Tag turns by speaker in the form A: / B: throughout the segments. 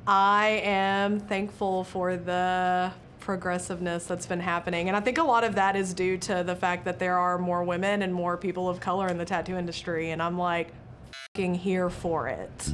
A: I am thankful for the progressiveness that's been happening. And I think a lot of that is due to the fact that there are more women and more people of color in the tattoo industry. And I'm like, f***ing here for it.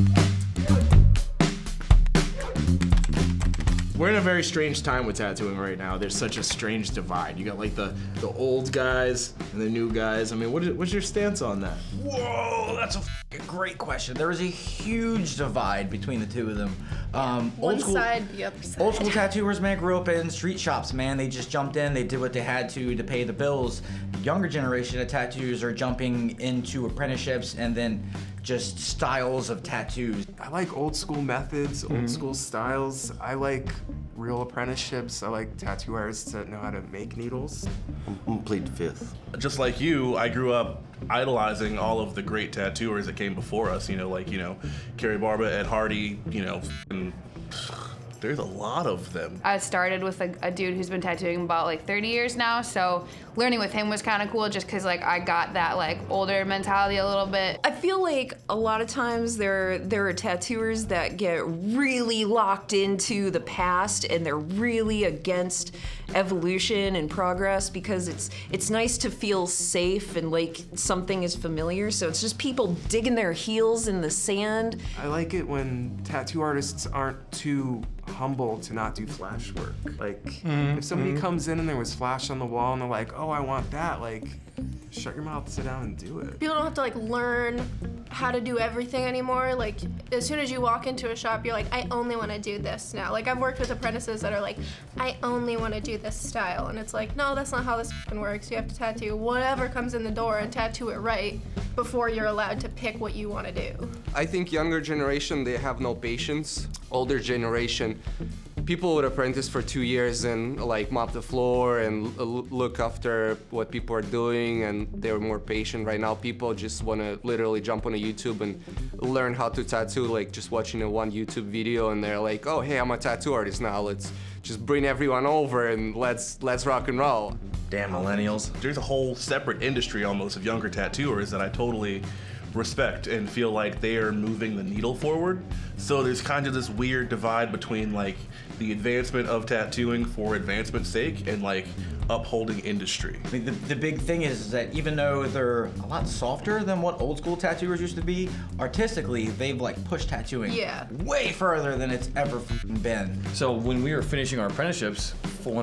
B: We're in a very strange time with tattooing right now. There's such a strange divide. You got like the old guys and the new guys. I mean, what's your stance on that?
C: Whoa, that's a great question. There is a huge divide between the two of them.
D: One side, the other side.
C: Old school tattooers, man, grew up in street shops, man. They just jumped in, they did what they had to pay the bills. Younger generation of tattoos are jumping into apprenticeships and then just styles of tattoos.
E: I like old school methods, old school styles. I like real apprenticeships. I like tattoo artists that know how to make needles.
F: I'm plead the fifth.
G: Just like you, I grew up idolizing all of the great tattooers that came before us, Carrie Barba, Ed Hardy, and there's a lot of them.
H: I started with a dude who's been tattooing about like 30 years now, so learning with him was kind of cool just because like I got that like older mentality a little bit.
I: I feel like a lot of times there are tattooers that get really locked into the past and they're really against evolution and progress because it's nice to feel safe and like something is familiar, so it's just people digging their heels in the sand.
E: I like it when tattoo artists aren't too humble to not do flash work. Like, if somebody comes in and there was flash on the wall and they're like, oh, I want that, like, shut your mouth, sit down and do it.
D: People don't have to like learn how to do everything anymore. Like, as soon as you walk into a shop, you're like, I only want to do this now. Like, I've worked with apprentices that are like, I only want to do this style. And it's like, no, that's not how this fucking works. You have to tattoo whatever comes in the door and tattoo it right before you're allowed to pick what you want to do.
J: I think younger generation, they have no patience. Older generation, people would apprentice for 2 years and like mop the floor and look after what people are doing, and they're more patient. Right now, people just want to literally jump on a YouTube and learn how to tattoo, like just watching a one YouTube video, and they're like, oh, hey, I'm a tattoo artist now. Let's just bring everyone over and let's rock and roll.
C: Damn millennials.
G: There's a whole separate industry almost of younger tattooers that I totally respect and feel like they are moving the needle forward. So there's kind of this weird divide between like the advancement of tattooing for advancement's sake and like upholding industry.
C: I mean, the big thing is that even though they're a lot softer than what old school tattooers used to be, artistically, they've like pushed tattooing way further than it's ever been.
K: So when we were finishing our apprenticeships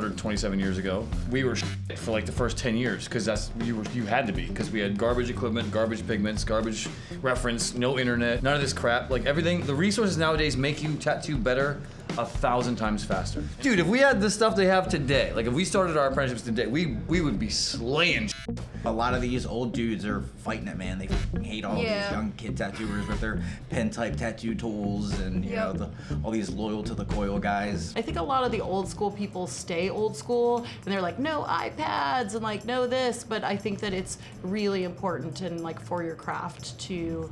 K: 427 years ago, we were for like the first 10 years because that's you had to be, because we had garbage equipment, garbage pigments, garbage reference, no internet, none of this crap. Like everything, the resources nowadays make you tattoo better 1,000 times faster. Dude, if we had the stuff they have today, like if we started our apprenticeships today, we would be slaying.
C: A lot of these old dudes are fighting it, man. They hate all these young kid tattooers with their pen type tattoo tools and you know all these loyal to the coil guys.
A: I think a lot of the old school people stay old school and they're like, no iPads and like no this, but I think that it's really important and like for your craft to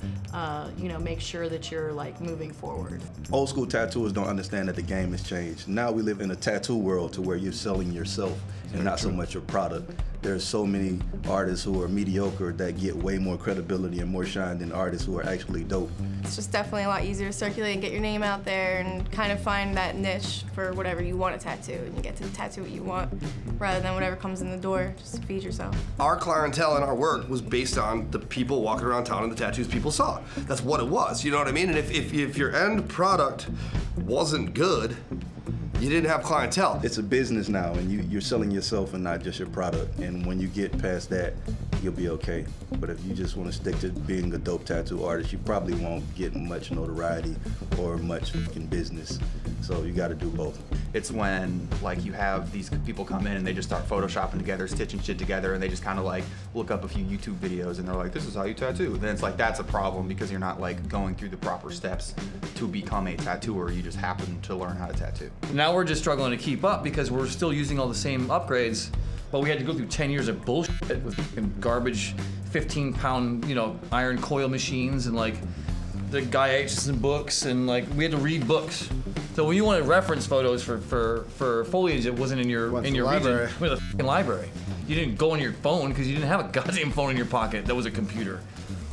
A: make sure that you're like moving forward.
F: Old school tattooers don't understand that the game has changed. Now we live in a tattoo world to where you're selling yourself and not so much your product. There's so many artists who are mediocre that get way more credibility and more shine than artists who are actually dope.
D: It's just definitely a lot easier to circulate and get your name out there and kind of find that niche for whatever you want to tattoo, and you get to tattoo what you want rather than whatever comes in the door. Just feed yourself.
L: Our clientele and our work was based on the people walking around town and the tattoos people saw. That's what it was, you know what I mean? And if your end product wasn't good, you didn't have clientele.
F: It's a business now, and you're selling yourself and not just your product. And when you get past that, you'll be okay. But if you just want to stick to being a dope tattoo artist, you probably won't get much notoriety or much fucking business. So you got to do both.
M: It's when like you have these people come in and they just start photoshopping together, stitching shit together, and they just kind of like look up a few YouTube videos and they're like, this is how you tattoo. Then it's like, that's a problem because you're not like going through the proper steps to become a tattooer. You just happen to learn how to tattoo.
K: Now we're just struggling to keep up because we're still using all the same upgrades, but we had to go through 10 years of bullshit with garbage 15-pound, iron coil machines and like the Gaiaches and books, and like we had to read books. So when you wanted reference photos for foliage, it wasn't in your region. We had a fucking library. You didn't go on your phone because you didn't have a goddamn phone in your pocket. That was a computer.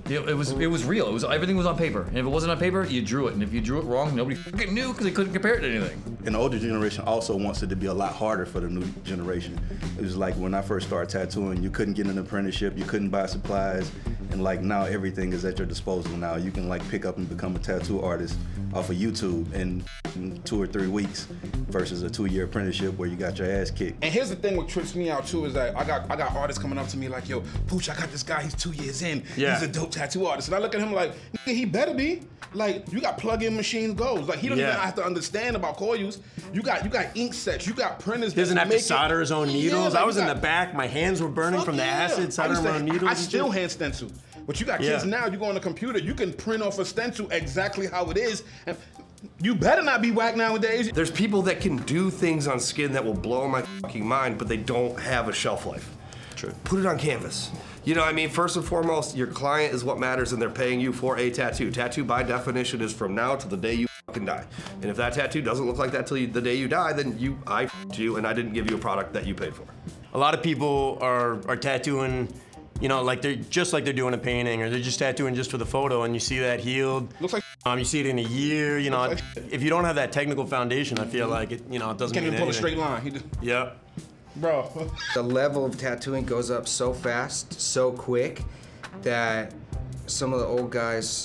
K: It was real. Everything was on paper. And if it wasn't on paper, you drew it. And if you drew it wrong, nobody fucking knew because they couldn't compare it to anything.
F: And the older generation also wants it to be a lot harder for the new generation. It was like when I first started tattooing, you couldn't get an apprenticeship, you couldn't buy supplies, and like now everything is at your disposal now. You can like pick up and become a tattoo artist off of YouTube in 2 or 3 weeks versus a 2-year apprenticeship where you got your ass kicked.
N: And here's the thing what trips me out too is that I got artists coming up to me like, yo, Pooch, I got this guy, he's 2 years in.
B: Yeah.
N: He's a dope tattoo artist. And I look at him like, nigga, he better be. Like, you got plug-in machine goes. Like, he don't even have to understand about coils. You got ink sets, you got printers.
O: He doesn't have to solder his own needles.
N: Like,
O: I was in the back, my hands were burning from the acid soldering my own needles.
N: I still hand stencil. But you got kids now, you go on the computer, you can print off a stencil exactly how it is. And you better not be whack nowadays.
L: There's people that can do things on skin that will blow my fucking mind, but they don't have a shelf life.
O: True.
L: Put it on canvas. You know what I mean? First and foremost, your client is what matters and they're paying you for a tattoo. Tattoo by definition is from now to the day you fucking die. And if that tattoo doesn't look like that till the day you die, then I f***ed you and I didn't give you a product that you paid for.
O: A lot of people are tattooing, you know, like they're doing a painting, or they're just tattooing just for the photo, and you see that healed.
N: Looks like
O: you see it in a year, you know. If you don't have that technical foundation, I feel like it, you know, it doesn't
N: Can't
O: mean
N: even pull a
O: anything.
N: straight line.
O: Yep.
N: Bro.
P: The level of tattooing goes up so fast, so quick, that some of the old guys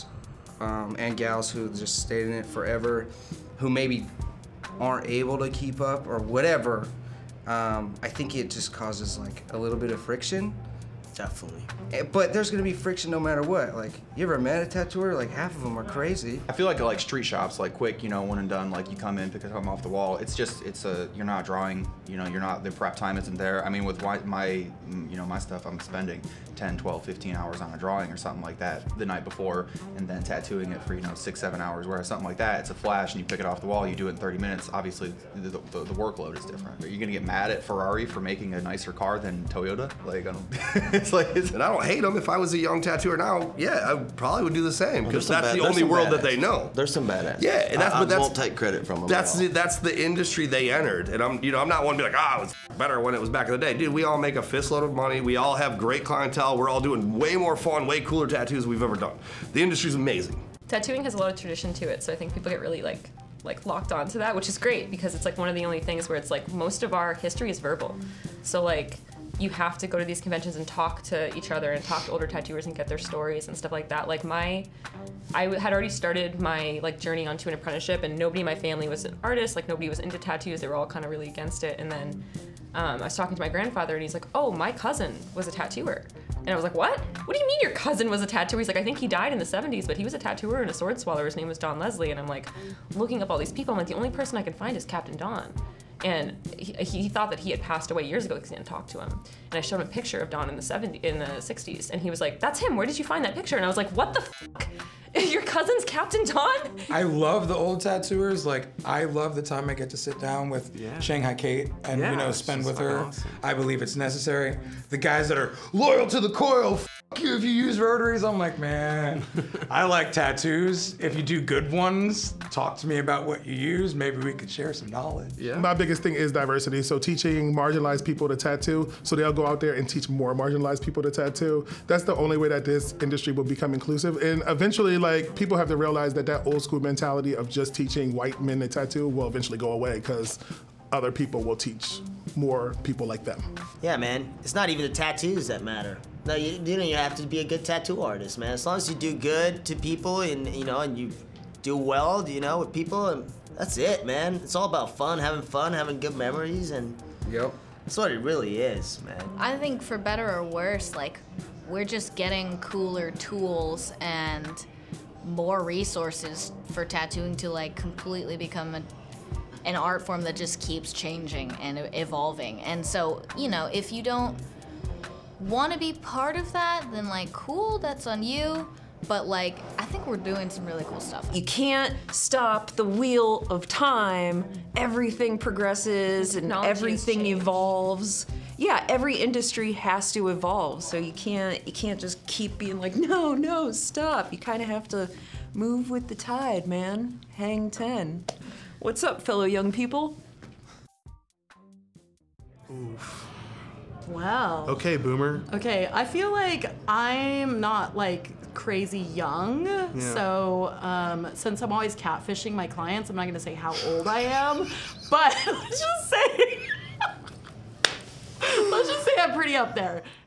P: and gals who just stayed in it forever, who maybe aren't able to keep up or whatever, I think it just causes like a little bit of friction.
O: Definitely.
P: But there's gonna be friction no matter what. Like, you ever met a tattooer? Like, half of them are crazy.
M: I feel like street shops, like quick, you know, one and done. Like you come in, pick it up off the wall. You're not drawing. You know, the prep time isn't there. I mean, with my stuff, I'm spending 10, 12, 15 hours on a drawing or something like that the night before, and then tattooing it for 6, 7 hours. Whereas something like that, it's a flash and you pick it off the wall. You do it in 30 minutes. Obviously, the workload is different. Are you gonna get mad at Ferrari for making a nicer car than Toyota? Like, I don't.
L: And I don't hate them. If I was a young tattooer now, yeah, I probably would do the same because that's the only
O: some
L: world that
O: badass.
L: they know.
O: There's some badass.
L: Yeah, and
O: I won't take credit from them.
L: That's the industry they entered, and I'm not one to be like, it was better when it was back in the day. Dude, we all make a fistload of money. We all have great clientele. We're all doing way more fun, way cooler tattoos we've ever done. The industry's amazing.
Q: Tattooing has a lot of tradition to it, so I think people get really like locked onto that, which is great because it's like one of the only things where it's like most of our history is verbal. So like you have to go to these conventions and talk to each other and talk to older tattooers and get their stories and stuff like that. Like I had already started my journey onto an apprenticeship, and nobody in my family was an artist. Like nobody was into tattoos. They were all kind of really against it. And then I was talking to my grandfather, and he's like, "Oh, my cousin was a tattooer." And I was like, "What? What do you mean your cousin was a tattooer?" He's like, "I think he died in the 70s, but he was a tattooer and a sword swallower. His name was Don Leslie." And I'm like, looking up all these people. I'm like, the only person I can find is Captain Don. And he thought that he had passed away years ago because he didn't talk to him. And I showed him a picture of Don in the 60s, and he was like, "That's him. Where did you find that picture?" And I was like, "What the fuck? Your cousin's Captain Don?"
R: I love the old tattooers. Like, I love the time I get to sit down with Shanghai Kate and spend with her.
O: Awesome.
R: I believe it's necessary. The guys that are loyal to the coil, f you if you use rotaries. I'm like, man, I like tattoos. If you do good ones, talk to me about what you use. Maybe we could share some knowledge.
S: Yeah. My biggest thing is diversity. So teaching marginalized people to tattoo, so they'll go out there and teach more marginalized people to tattoo. That's the only way that this industry will become inclusive. And eventually, like, people have to realize that old school mentality of just teaching white men to tattoo will eventually go away because other people will teach more people like them.
T: Yeah, man. It's not even the tattoos that matter. No, you don't even have to be a good tattoo artist, man. As long as you do good to people and and you do well, with people, and that's it, man. It's all about fun, having good memories, and that's what it really is, man.
U: I think for better or worse, like, we're just getting cooler tools and more resources for tattooing to like completely become an art form that just keeps changing and evolving. And so, if you don't want to be part of that, then like, cool, that's on you. But like, I think we're doing some really cool stuff.
I: You can't stop the wheel of time. Everything progresses and everything evolves. Yeah, every industry has to evolve. So you can't just keep being like, no, stop. You kind of have to move with the tide, man. Hang 10. What's up, fellow young people?
A: Wow.
S: Okay, boomer.
A: Okay, I feel like I'm not like
H: crazy young. So since I'm always catfishing my clients, I'm not gonna say how old I am, but let's just say I'm pretty up there.